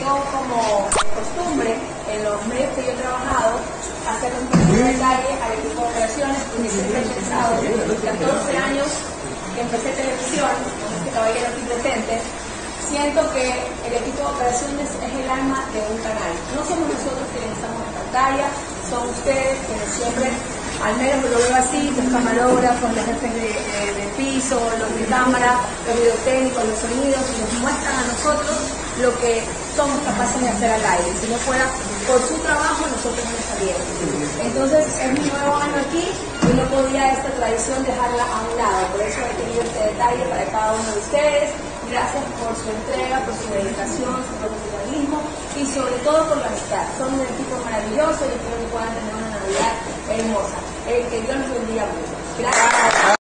tengo como costumbre en los medios que yo he trabajado hacer un pequeño detalle al equipo de operaciones, porque siempre he pensado, desde los 14 años que empecé televisión, con este caballero aquí presente, siento que el equipo de operaciones es el alma de un canal. No somos nosotros quienes estamos en pantalla, son ustedes quienes siempre, al menos lo veo así, los camarógrafos, los jefes de piso, los de cámara, los videotécnicos, los sonidos, y nos muestran a nosotros lo que somos capaces de hacer al aire. Si no fuera por su trabajo, nosotros no estaríamos. Entonces, es mi nuevo año aquí y no podía esta tradición dejarla a un lado. Por eso he tenido este detalle para cada uno de ustedes. Gracias por su entrega, por su dedicación, su profesionalismo y sobre todo por la amistad. Son un equipo maravilloso y espero que puedan tener una Navidad hermosa. Que Dios los bendiga mucho. Gracias.